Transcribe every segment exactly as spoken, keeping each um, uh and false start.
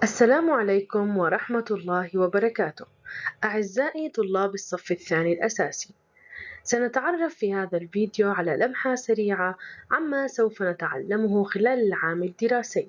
السلام عليكم ورحمة الله وبركاته. أعزائي طلاب الصف الثاني الأساسي، سنتعرف في هذا الفيديو على لمحة سريعة عما سوف نتعلمه خلال العام الدراسي.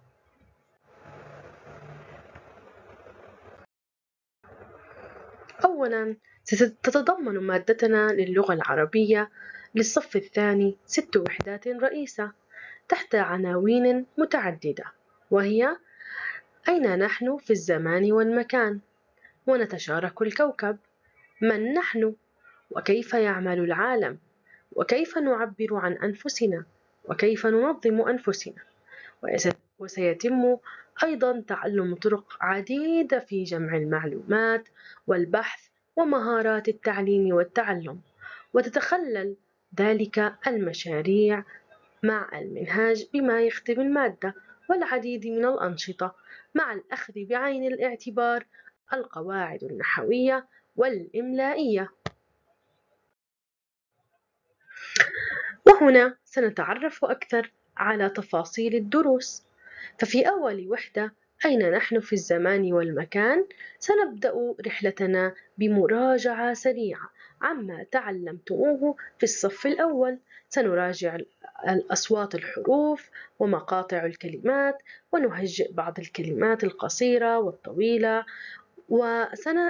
أولاً، ستتضمن مادتنا للغة العربية للصف الثاني ست وحدات رئيسة تحت عناوين متعددة، وهي: أين نحن في الزمان والمكان؟ ونتشارك الكوكب؟ من نحن؟ وكيف يعمل العالم؟ وكيف نعبر عن أنفسنا؟ وكيف ننظم أنفسنا؟ وسيتم أيضاً تعلم طرق عديدة في جمع المعلومات والبحث ومهارات التعليم والتعلم، وتتخلل ذلك المشاريع مع المنهاج بما يخدم المادة والعديد من الأنشطة، مع الأخذ بعين الاعتبار القواعد النحوية والإملائية. وهنا سنتعرف أكثر على تفاصيل الدروس. ففي أول وحدة، أين نحن في الزمان والمكان، سنبدأ رحلتنا بمراجعة سريعة عما تعلمتموه في الصف الأول. سنراجع الأصوات الحروف ومقاطع الكلمات، ونهجئ بعض الكلمات القصيرة والطويلة، وسن...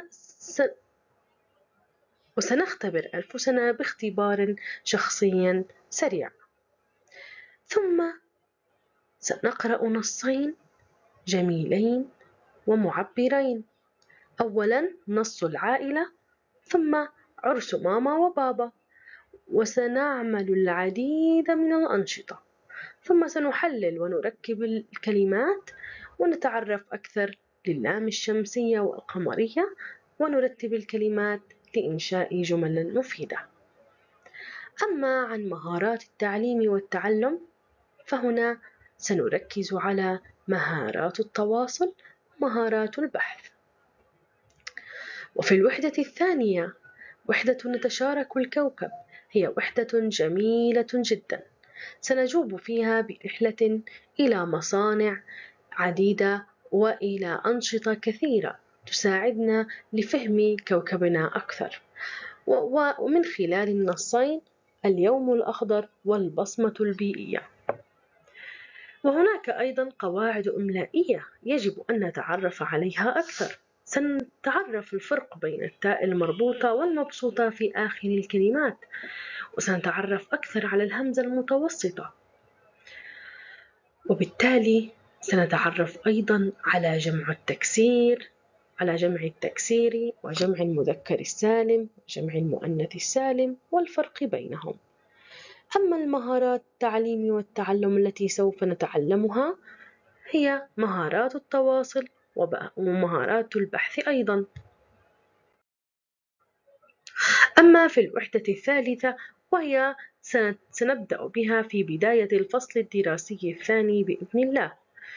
وسنختبر أنفسنا باختبار شخصي سريع. ثم سنقرأ نصين جميلين ومعبرين. أولاً نص العائلة، ثم عرس ماما وبابا. وسنعمل العديد من الأنشطة، ثم سنحلل ونركب الكلمات، ونتعرف أكثر للام الشمسية والقمرية، ونرتب الكلمات لإنشاء جمل مفيدة. أما عن مهارات التعليم والتعلم، فهنا سنركز على مهارات التواصل ومهارات البحث. وفي الوحدة الثانية، وحدة نتشارك الكوكب، هي وحدة جميلة جدا، سنجوب فيها برحلة إلى مصانع عديدة وإلى أنشطة كثيرة تساعدنا لفهم كوكبنا أكثر، ومن خلال النصين اليوم الأخضر والبصمة البيئية. وهناك أيضاً قواعد إملائية يجب أن نتعرف عليها أكثر. سنتعرف الفرق بين التاء المربوطة والمبسوطة في آخر الكلمات، وسنتعرف أكثر على الهمزة المتوسطة، وبالتالي سنتعرف أيضاً على جمع التكسير على جمع التكسير وجمع المذكر السالم وجمع المؤنث السالم والفرق بينهم. أما المهارات التعليم والتعلم التي سوف نتعلمها، هي مهارات التواصل ومهارات البحث أيضاً. أما في الوحدة الثالثة، وهي سنبدأ بها في بداية الفصل الدراسي الثاني بإذن الله،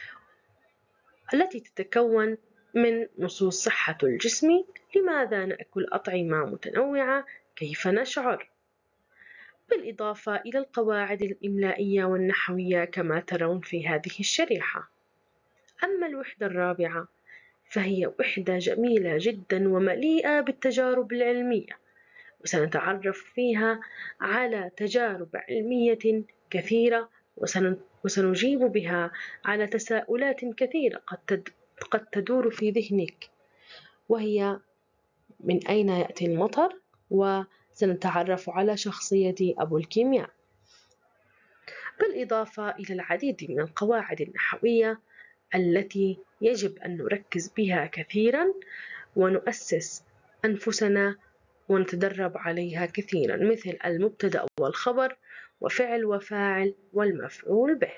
التي تتكون من نصوص صحة الجسم، لماذا نأكل أطعمة متنوعة، كيف نشعر، بالإضافة إلى القواعد الإملائية والنحوية كما ترون في هذه الشريحة. أما الوحدة الرابعة، فهي وحدة جميلة جدا ومليئة بالتجارب العلمية، وسنتعرف فيها على تجارب علمية كثيرة، وسنجيب بها على تساؤلات كثيرة قد قد تدور في ذهنك، وهي: من أين يأتي المطر؟ وسنتعرف على شخصية أبو الكيمياء، بالإضافة إلى العديد من القواعد النحوية التي يجب أن نركز بها كثيرا ونؤسس أنفسنا ونتدرب عليها كثيرا، مثل المبتدأ والخبر وفعل وفاعل والمفعول به.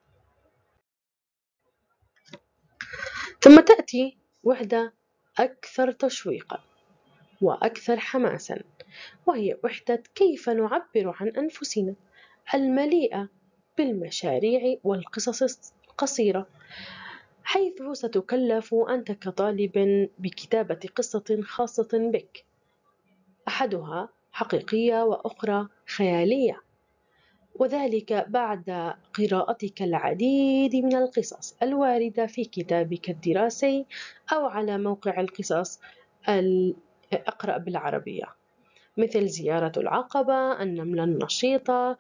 ثم تأتي وحدة أكثر تشويقا وأكثر حماسا، وهي وحدة كيف نعبر عن أنفسنا، المليئة بالمشاريع والقصص القصيرة، حيث ستكلف أنت كطالب بكتابة قصة خاصة بك، أحدها حقيقية وأخرى خيالية. وذلك بعد قراءتك العديد من القصص الواردة في كتابك الدراسي أو على موقع القصص اقرأ بالعربية، مثل زيارة العقبة، النملة النشيطة،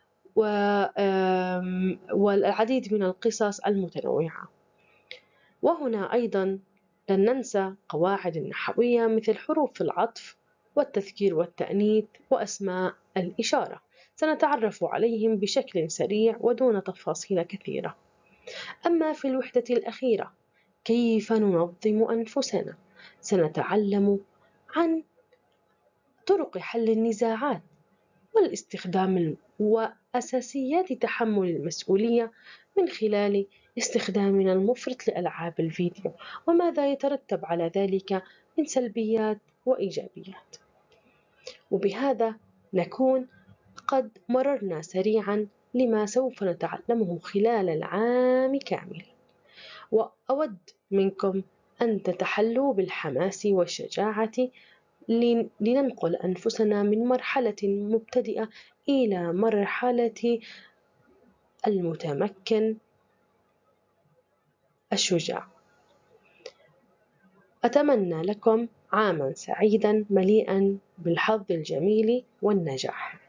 والعديد من القصص المتنوعة. وهنا أيضا لن ننسى قواعد نحوية مثل حروف العطف والتذكير والتأنيث وأسماء الإشارة، سنتعرف عليهم بشكل سريع ودون تفاصيل كثيرة. أما في الوحدة الأخيرة كيف ننظم أنفسنا، سنتعلم عن طرق حل النزاعات والاستخدام وأساسيات تحمل المسؤولية من خلال استخدامنا المفرط لألعاب الفيديو، وماذا يترتب على ذلك من سلبيات وإيجابيات. وبهذا نكون قد مررنا سريعا لما سوف نتعلمه خلال العام كامل، وأود منكم أن تتحلوا بالحماس والشجاعة لننقل أنفسنا من مرحلة مبتدئة إلى مرحلة المتمكن الشجاع. أتمنى لكم عاماً سعيداً مليئاً بالحظ الجميل والنجاح.